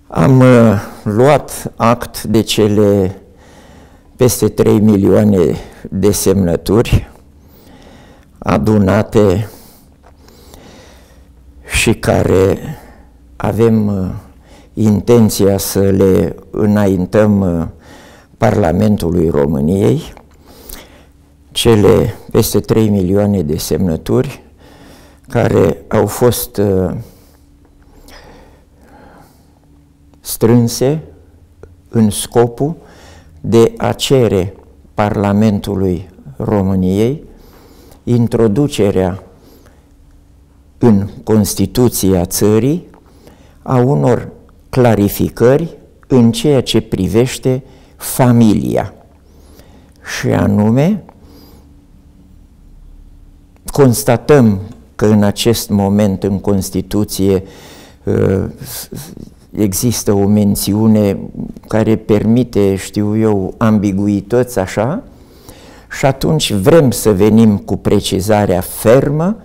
Am luat act de cele peste 3 milioane de semnături adunate și care avem intenția să le înaintăm Parlamentului României, cele peste 3 milioane de semnături care au fost strânse în scopul de a cere Parlamentului României introducerea în Constituția țării a unor clarificări în ceea ce privește familia. Și anume, constatăm că în acest moment în Constituție există o mențiune care permite, știu eu, ambiguități așa, și atunci vrem să venim cu precizarea fermă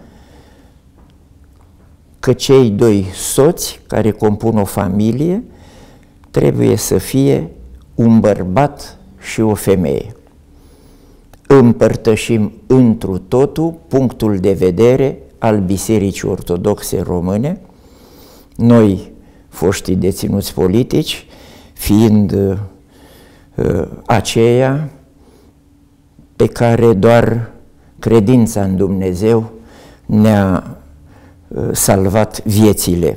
că cei doi soți care compun o familie trebuie să fie un bărbat și o femeie. Împărtășim întru totul punctul de vedere al Bisericii Ortodoxe Române, noi, foștii deținuți politici, fiind aceia pe care doar credința în Dumnezeu ne-a salvat viețile.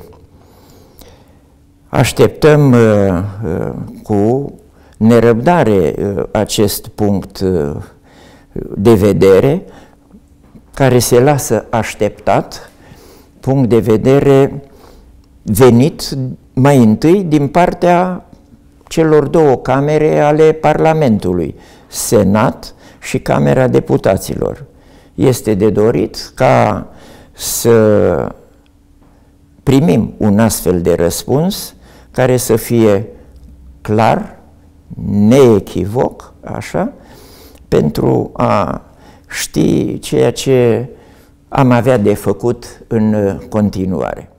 Așteptăm cu nerăbdare acest punct de vedere, care se lasă așteptat, punct de vedere venit mai întâi din partea celor două camere ale Parlamentului, Senat și Camera Deputaților. Este de dorit ca să primim un astfel de răspuns care să fie clar, neechivoc, așa, pentru a ști ceea ce am avea de făcut în continuare.